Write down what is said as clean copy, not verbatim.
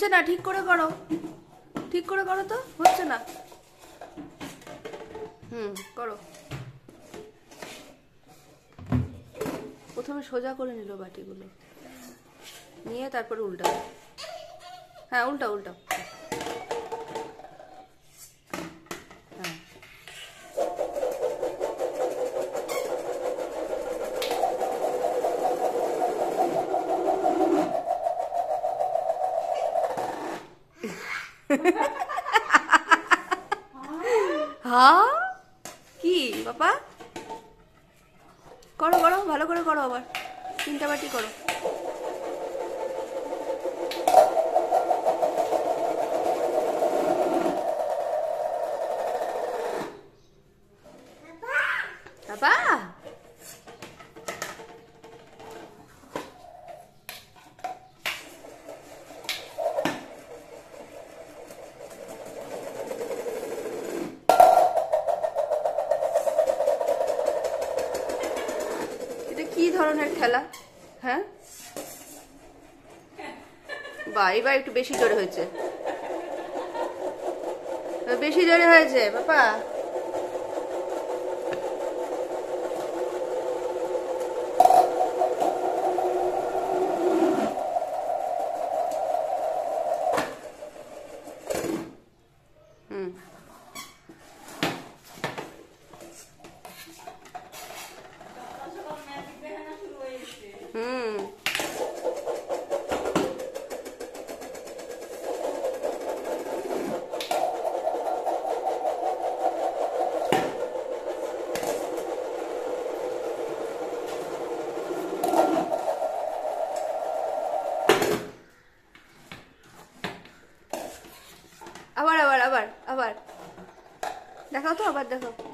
হচ্ছে না, ঠিক করে করো, ঠিক করে করো তো, হচ্ছে না। করো। প্রথমে সোজা করে নিল বাটিগুলো, নিয়ে তারপরে উল্টা। হ্যাঁ, উল্টা উল্টা। হ্যাঁ, হ্যাঁ, কি বাবা, করো করো, ভালো করে করো, আবার 3টা বাটি করো। বাবা, এটা কি ধরনের খেলা? হ্যাঁ, বা এবার একটু বেশি জোরে হয়েছে, বেশি জোরে হয়েছে বাবা। হুম, হুম, আবার আবার আবার আবার দেখাও তো, আবার দেখো।